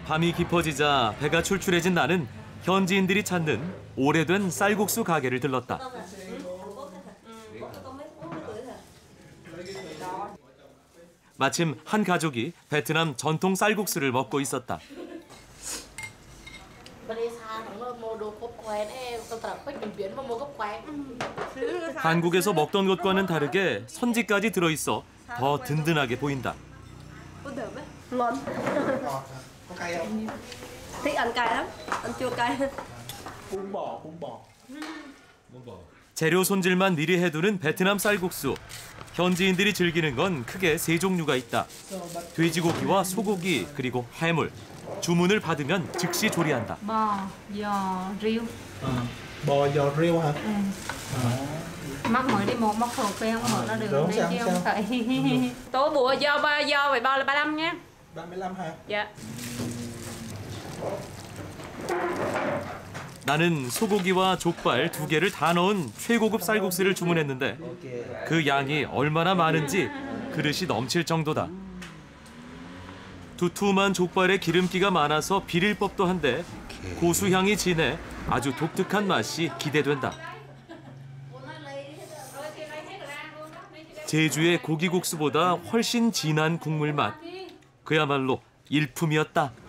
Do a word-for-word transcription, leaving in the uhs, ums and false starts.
밤이 깊어지자 배가 출출해진 나는 현지인들이 찾는 오래된 쌀국수 가게를 들렀다. 마침 한 가족이 베트남 전통 쌀국수를 먹고 있었다. 한국에서 먹던 것과는 다르게 선지까지 들어있어 더 든든하게 보인다. 재료 손질만 미리 해두는 베트남 쌀국수. 현지인들이 즐기는 건 크게 세 종류가 있다. 돼지고기와 소고기 그리고 해물. 주문을 받으면 즉시 조리한다. bò, giò, riêu. À, bò giò riêu hả? Ừ. Mắc mới đi một mắc hộp quen một nó được Đúng đi sao, chứ sao? không phải. Tố bùa do ba do vậy bao là ba mươi lăm nhé. ba mươi lăm hả? Dạ. 나는 소고기와 족발 두 개를 다 넣은 최고급 쌀국수를 주문했는데 그 양이 얼마나 많은지 그릇이 넘칠 정도다. 두툼한 족발에 기름기가 많아서 비릴 법도 한데 고수향이 진해 아주 독특한 맛이 기대된다. 제주의 고기국수보다 훨씬 진한 국물 맛. 그야말로 일품이었다.